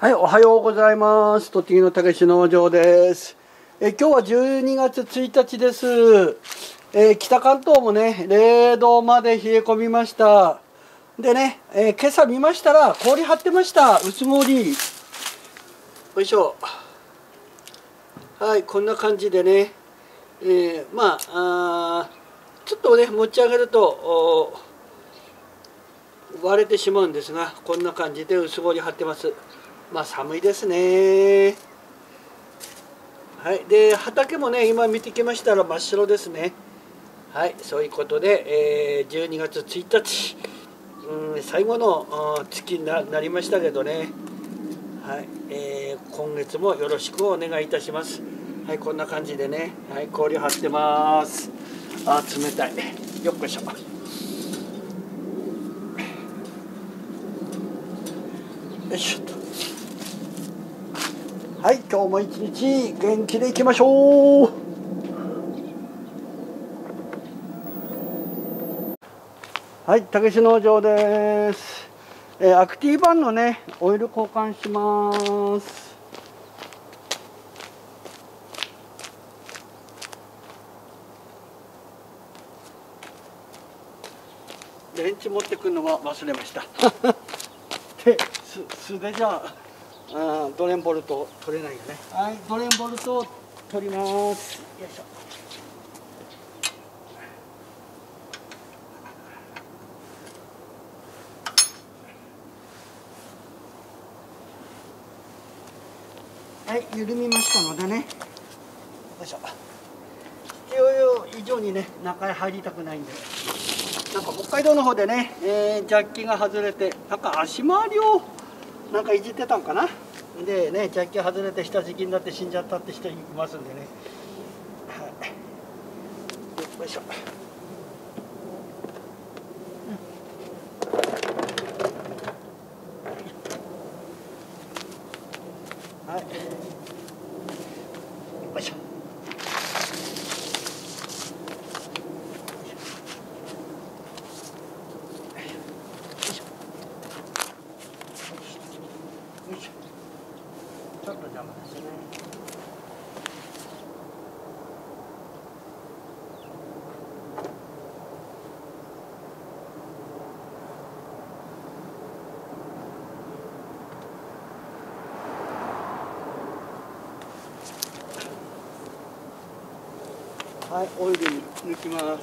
はい、おはようございます。栃木のたけし農場です。今日は12月1日です。北関東もね、0度まで冷え込みました。でね、今朝見ましたら氷張ってました。薄氷。よいしょ。はい、こんな感じでね、ちょっとね持ち上げると割れてしまうんですが、こんな感じで薄氷張ってます。寒いですね。はい、で畑もね今見てきましたら真っ白ですね。はい、そういうことで、12月1日、最後の月に なりましたけどね。はい、今月もよろしくお願いいたします。はい、こんな感じでね、はい、氷張ってます。冷たい。よっこいしょ。よいしょと。はい、今日も一日元気でいきましょう。はい、たけし農場です。アクティバンのねオイル交換します。電池持ってくるのは忘れましたで素手じゃドレンボルト取れないよね。はい、ドレンボルトを取ります。よいしょ。はい、緩みましたのでね、よいしょ。必要以上にね中へ入りたくないんで、なんか北海道の方でね、ジャッキが外れて、なんか足回りをなんかいじってたんかな。でね、ジャッキ外れて下敷きになって死んじゃったって人いますんでね。はい、よいしょ。はい、よいしょ。ちょっと邪魔ですね。はい、オイルに抜きます。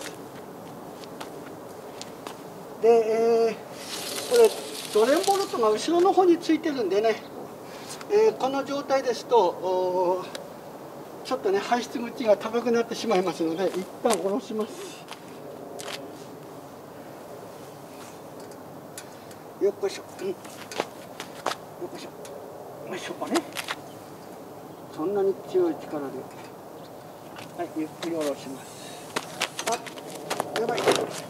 で、これドレンボルトが後ろの方についてるんでね、この状態ですとちょっとね排出口が高くなってしまいますので、一旦下ろします。よっこいしょ、よっこいしょ、よいしょね。そんなに強い力で、はい、ゆっくり下ろします。やばい。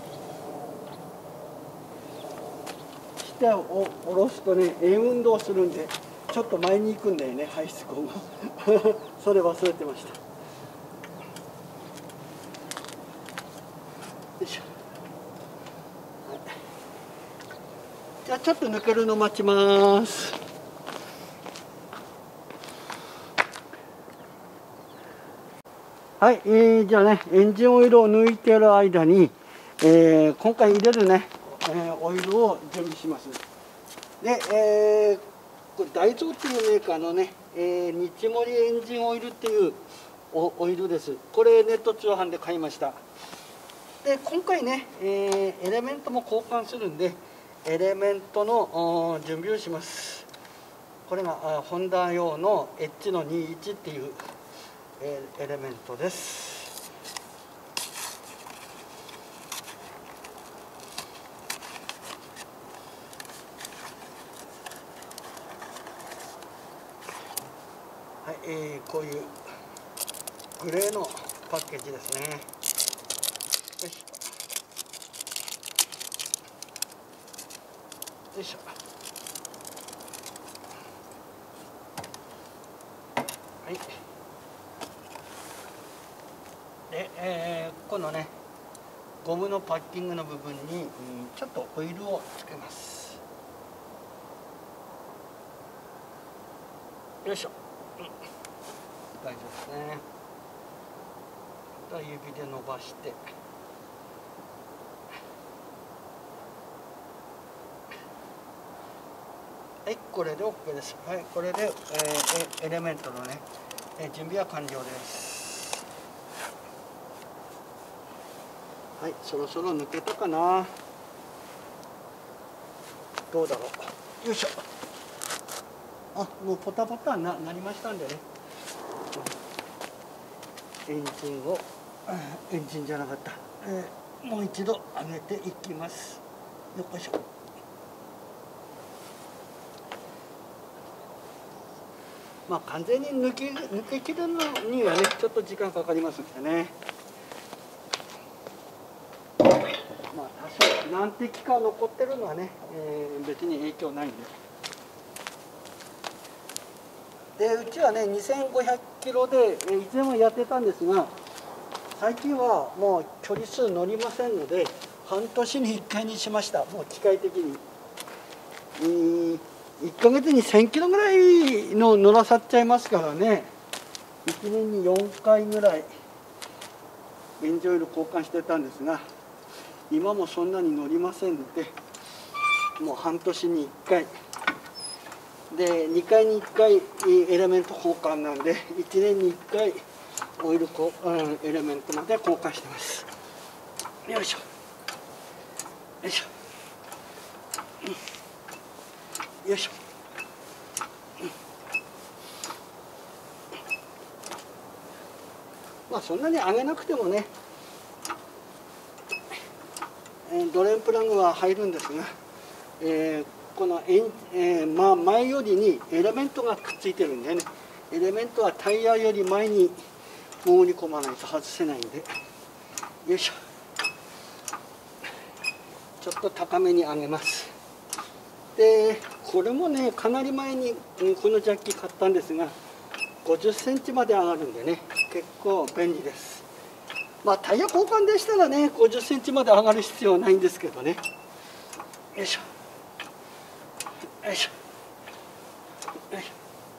下を下ろすとね円運動するんで、ちょっと前に行くんだよね、排出口がそれ忘れてました。よいしょ。はい、じゃあちょっと抜けるの待ちます。はい、じゃあねエンジンオイルを抜いてる間に、今回入れるね、オイルを準備します。で、これダイゾーっていうメーカーのね、日盛エンジンオイルっていうオイルです。これネット通販で買いました。で今回ね、エレメントも交換するんで、エレメントの準備をします。これがホンダ用の H の21っていうエレメントです。はい、こういうグレーのパッケージですね。よいしょ。よいしょ。はい。で、このねゴムのパッキングの部分に、ちょっとオイルをつけます。 よいしょ、大丈夫ですね。指で伸ばして、はい、これで OK です。はい、これで、エレメントのね、準備は完了です。はい、そろそろ抜けたかな。どうだろう。よいしょ。あ、もうポタポタなりましたんでね。エンジンじゃなかった。もう一度上げていきます。よっこいしょ。まあ完全に抜け切るのにはね、ちょっと時間かかりますんでね。まあ多少何滴か残ってるのはね、別に影響ないんで。でうちはね2500キロで以前はやってたんですが、最近はもう距離数乗りませんので半年に1回にしました。もう機械的に1ヶ月に1000キロぐらいの乗らさっちゃいますからね。1年に4回ぐらいエンジンオイル交換してたんですが、今もそんなに乗りませんので、もう半年に1回で2回に1回エレメント交換なんで、1年に1回オイルエレメントまで交換してます。よいしょよいしょ、よいしょ。まあそんなに上げなくてもね、ドレンプラグは入るんですが、この前よりにエレメントがくっついてるんでね、エレメントはタイヤより前に潜り込まないと外せないんで、よいしょ。ちょっと高めに上げます。でこれもねかなり前にこのジャッキ買ったんですが、50センチまで上がるんでね、結構便利です。まあタイヤ交換でしたらね50センチまで上がる必要はないんですけどね。よいしょよいしょよいしょ。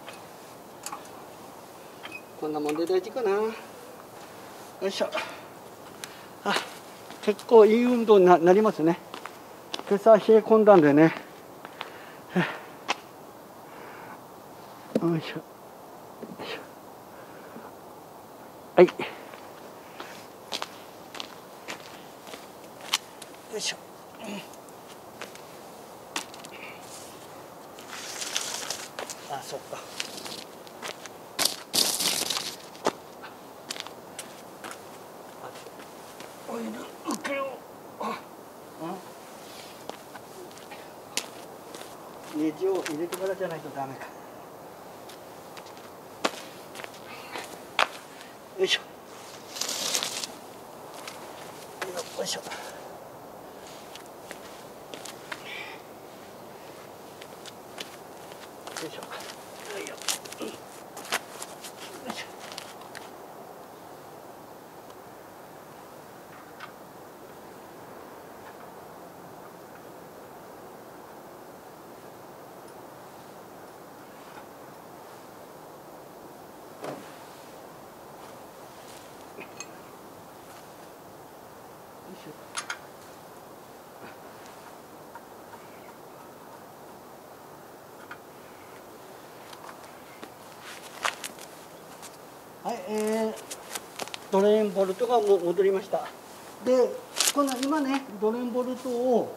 こんなもんで大事かな。よいしょ。あ、結構いい運動になりますね。今朝冷え込んだんでね。よいしょ。はい。よいしょ。あ、そっか。オイル受けを。ネジを入れてからじゃないとダメか。よいしょ。よいしょ。よいしょ。よいしょ。はい、ドレーンボルトが戻りました。で、この今ね、ドレーンボルトを、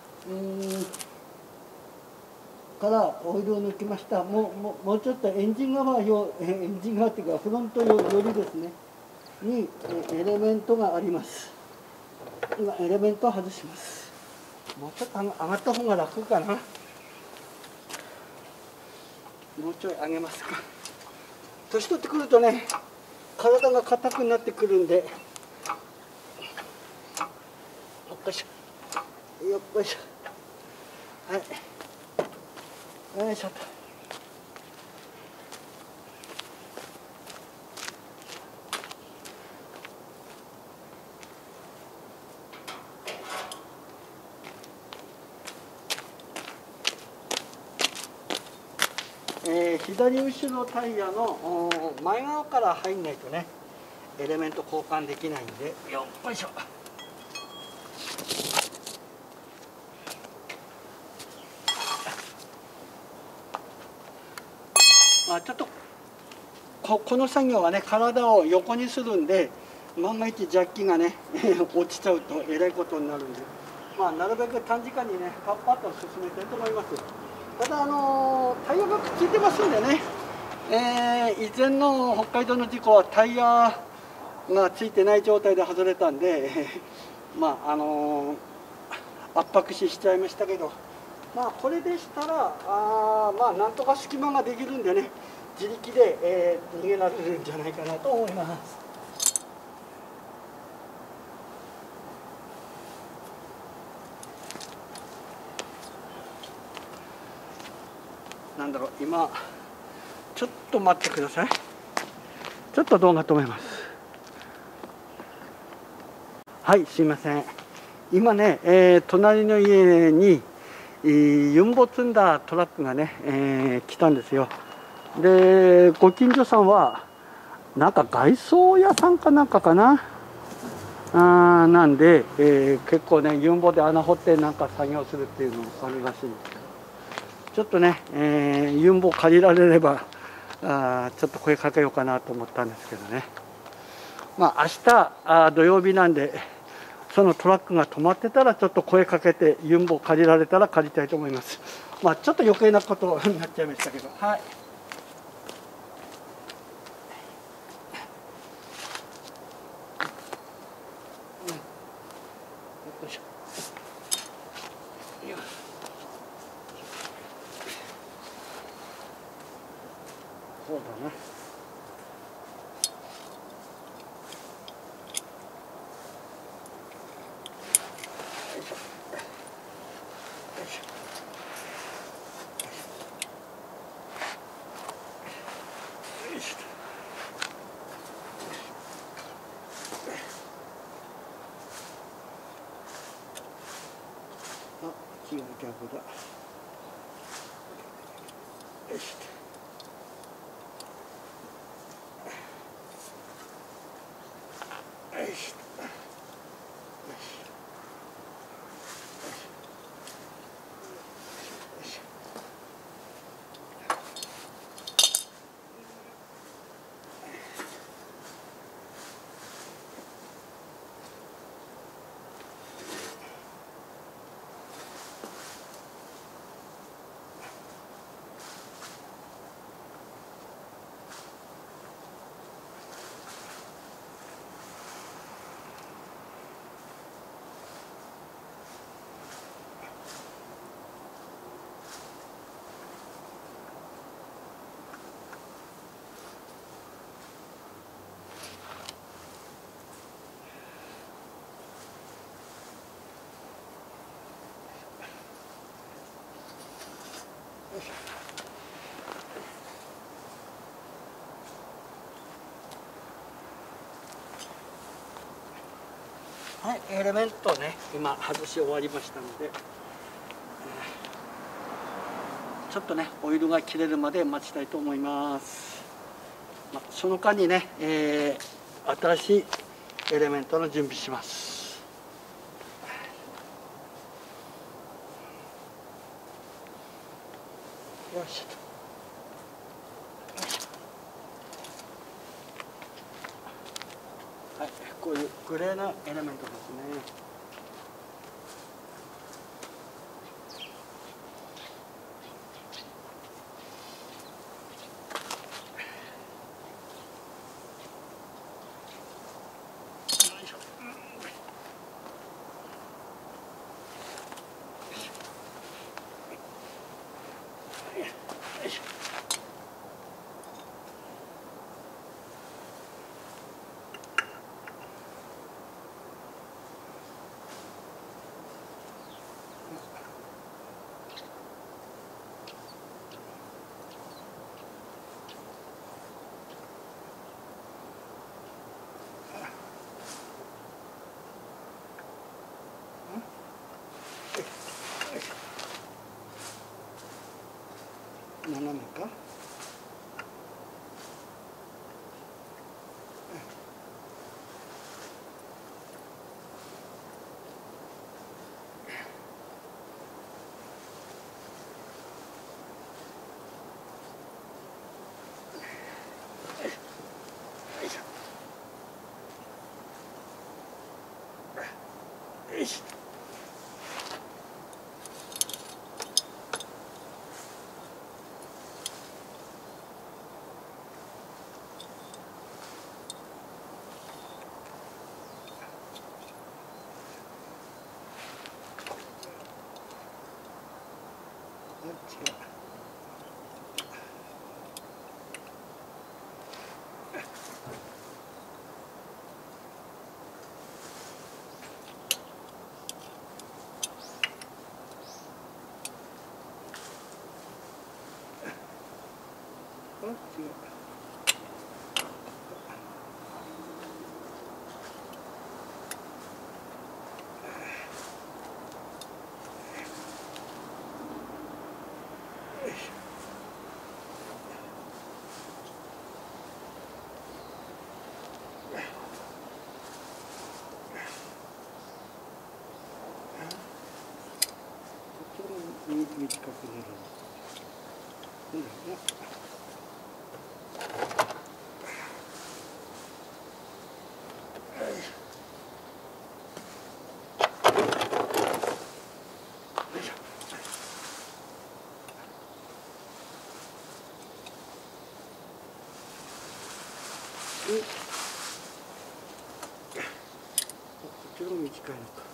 からオイルを抜きました。もうちょっとエンジン側っていうかフロントよりですねにエレメントがあります。今エレメントを外します。もうちょっと上がった方が楽かな。もうちょい上げますか。年取ってくるとね、体が硬くなってくるんで、よっこいしょ、よっこいしょ、はい、よいしょと。 左後ろタイヤの前側から入んないとねエレメント交換できないんで、よっいしょ。ちょっとこの作業はね体を横にするんで、万が一ジャッキがね落ちちゃうとえらいことになるんで、なるべく短時間にねパッパッと進めたいと思います。ただタイヤがくっついてますんでね、以前の北海道の事故はタイヤがついてない状態で外れたんで圧迫しちゃいましたけど、これでしたらなんとか隙間ができるんでね、自力で、逃げられるんじゃないかなと思います。なんだろう、今ちょっと待ってください。ちょっと動画止めます。はい、すいません。今ね、隣の家にユンボ積んだトラックがね、来たんですよ。で、ご近所さんはなんか外装屋さんかなんかかな、なんで、結構ねユンボで穴掘ってなんか作業するっていうのもあるらしいんですけど、ちょっとね、ユンボ借りられればちょっと声かけようかなと思ったんですけどね。明日土曜日なんで、そのトラックが止まってたらちょっと声かけてユンボ借りられたら借りたいと思います。ちょっと余計なことになっちゃいましたけど、はい。そうだな。木が逆だ。よし。よし。はい、エレメントをね今外し終わりましたので、ちょっとねオイルが切れるまで待ちたいと思います。その間にね、新しいエレメントの準備します。よいしょと。はい、こういうグレーなエレメントですね。 斜めか。よし。短くなる。こっちが短いのか。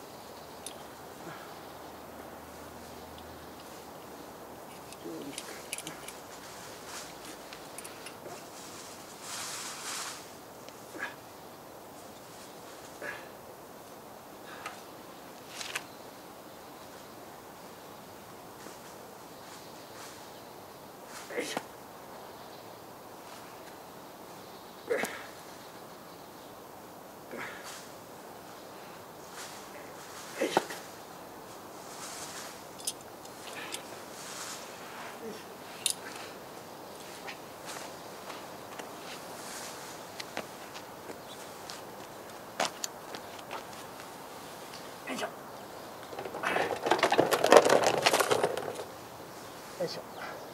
よいしょ。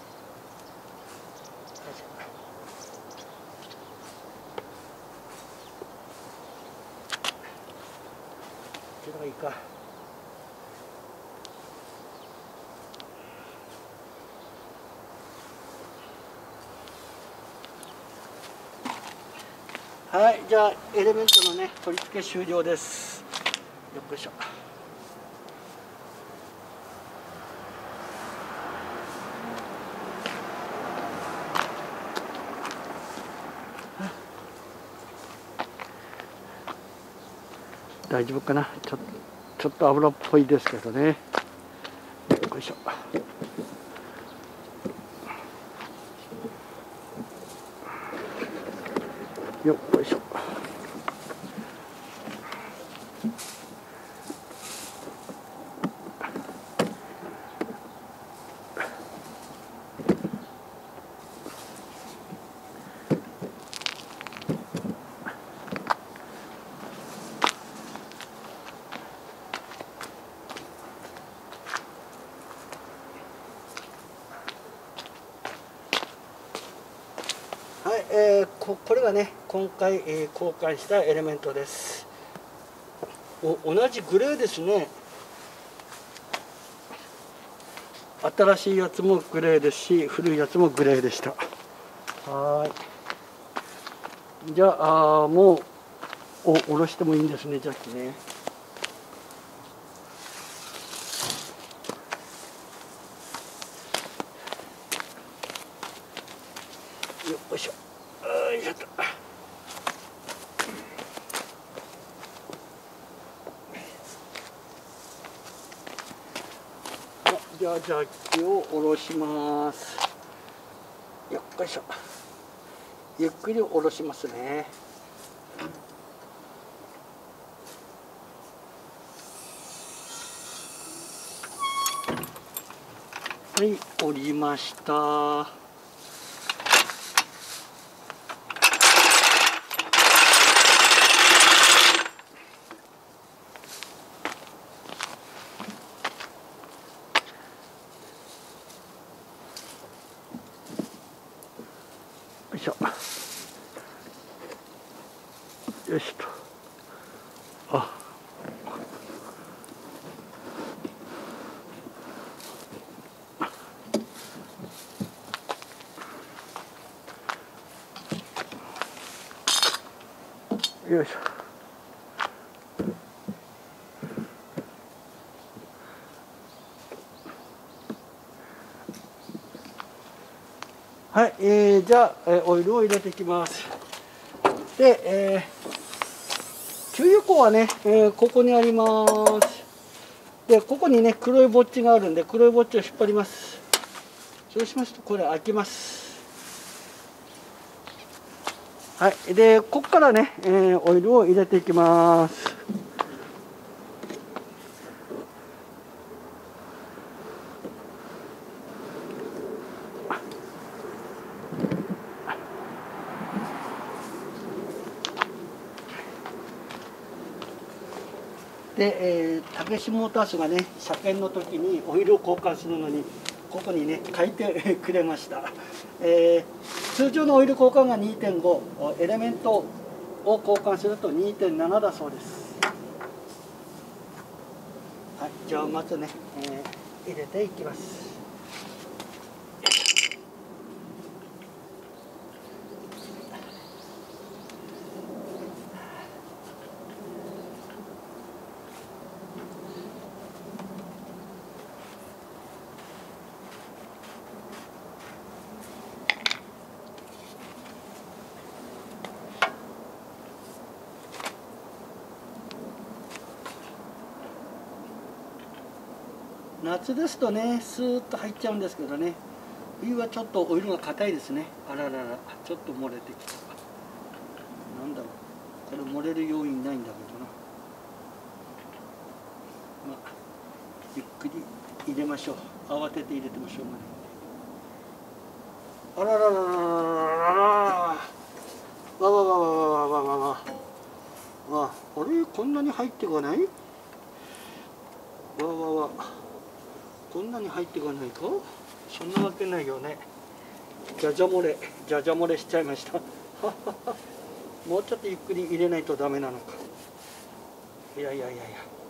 こっちの方がいいか。はい、じゃあエレメントのね取り付け終了です。よっこいしょ。大丈夫かな。ちょっと油っぽいですけどね。よっこいしょ。よっこいしょ。はい、これがね今回、交換したエレメントです。同じグレーですね。新しいやつもグレーですし古いやつもグレーでした。はい。じゃあもう下ろしてもいいんですね、ジャッキね。よいしょ。よいしょっと。じゃあジャッキを下ろします。よっこいしょ。ゆっくり下ろしますね。はい、下りました。 いしょ。よいしょと。あ。よいしょ。はい、じゃあ、オイルを入れていきます。で、給油口はね、ここにあります。で、ここにね、黒いボッチがあるんで、黒いボッチを引っ張ります。そうしますと、これ開きます。はい、で、ここからね、オイルを入れていきます。で、たけしモータースがね、車検の時にオイルを交換するのに、ここにね、書いてくれました。通常のオイル交換が 2.5、エレメントを交換すると 2.7 だそうです。はい、じゃあまずね、入れていきます。夏ですとね、スーッと入っちゃうんですけどね、冬はちょっとオイルが硬いですね。あららら、ちょっと漏れてきた。なんだろう、これ漏れる要因ないんだけどな。まあ、ゆっくり入れましょう。慌てて入れてもしょうがない。あらららららららら、わわわわわわわわわ。あ、あれ、こんなに入っていかない？わわわ。こんなに入っていかないか？そんなわけないよね。じゃじゃ漏れ、じゃじゃ漏れしちゃいました。もうちょっとゆっくり入れないとダメなのか。いやいやいやいや。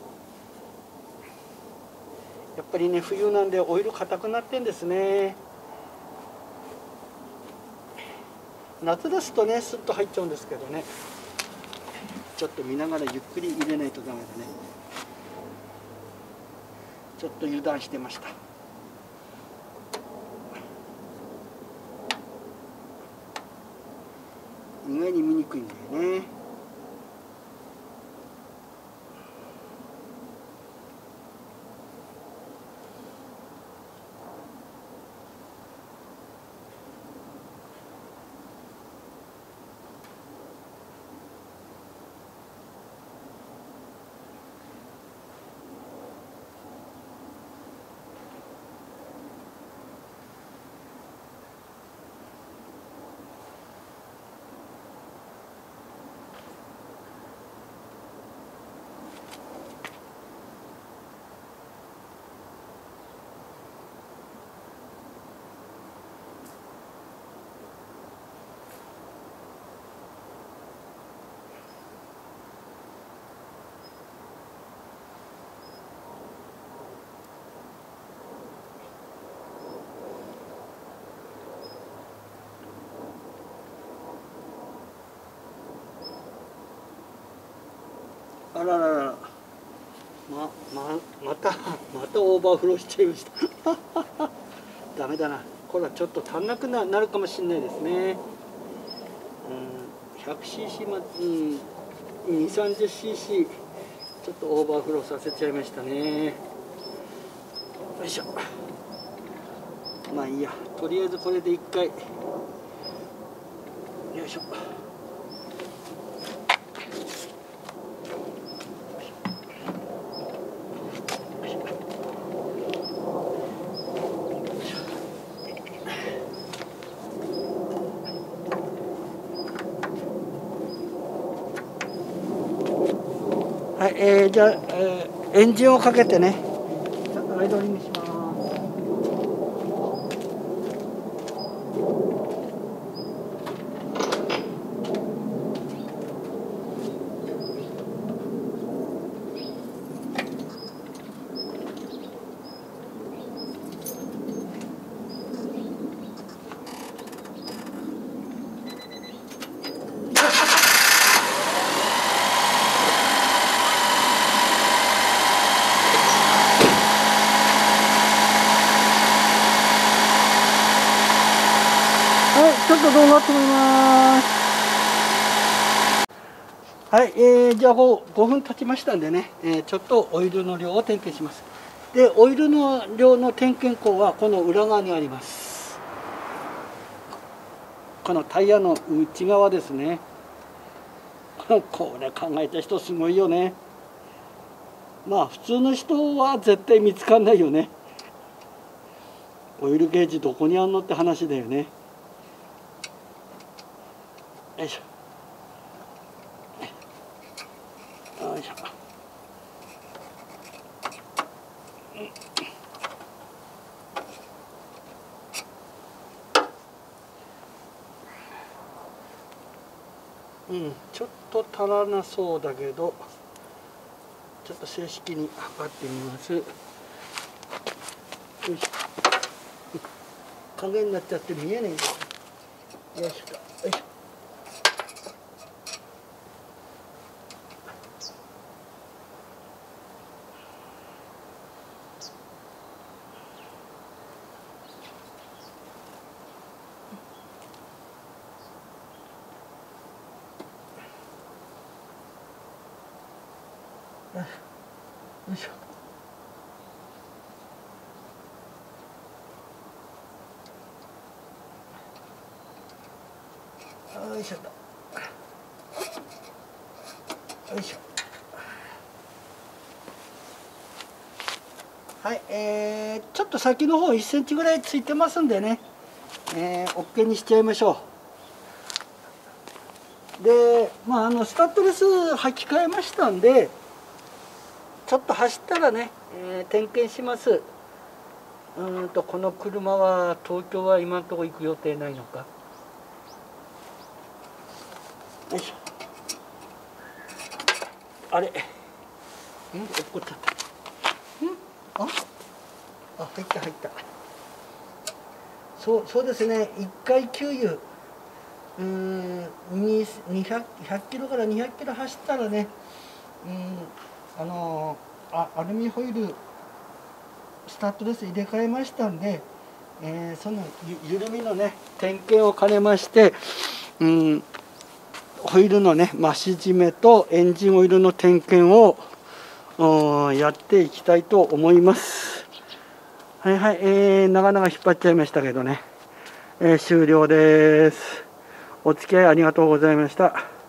やっぱりね、冬なんでオイル硬くなってんですね。夏ですとね、スッと入っちゃうんですけどね。ちょっと見ながらゆっくり入れないとダメだね。ちょっと油断してました。意外に見にくいんだよね。あららら、またオーバーフローしちゃいました。ダメだな。これはちょっと足んなくなるかもしれないですね。100cc まで、2、30cc ちょっとオーバーフローさせちゃいましたね。よいしょ。まあいいや、とりあえずこれで1回。よいしょ。はい、じゃあ、エンジンをかけてね、ちょっとアイドリングします。 ちょっと動画止めます。はい、じゃあ5分経ちましたんでね、ちょっとオイルの量を点検します。で、オイルの量の点検口はこの裏側にあります。このタイヤの内側ですね。これ考えた人すごいよね。まあ普通の人は絶対見つかんないよね。オイルゲージどこにあんのって話だよね。よいしょ。よいしょ。ちょっと足らなそうだけど、ちょっと正式に測ってみます。よいしょ。影になっちゃって見えないんです。よいしょ。よいしょ。よいしょ。よいしょと。よいしょ。はい、ちょっと先の方1センチぐらいついてますんでね、OK にしちゃいましょう。で、スタッドレス履き替えましたんで、ちょっと走ったらね、点検します。この車は東京は今のところ行く予定ないのか。よいしょ。あれ、落っこっちゃった。入った入った。そうですね。1回給油100キロから200キロ走ったらね、アルミホイルスタッドレス入れ替えましたんで、その緩みのね点検を兼ねまして、ホイールのね増し締めとエンジンオイルの点検をやっていきたいと思います。はいはい、長々引っ張っちゃいましたけどね、終了です。お付き合いありがとうございました。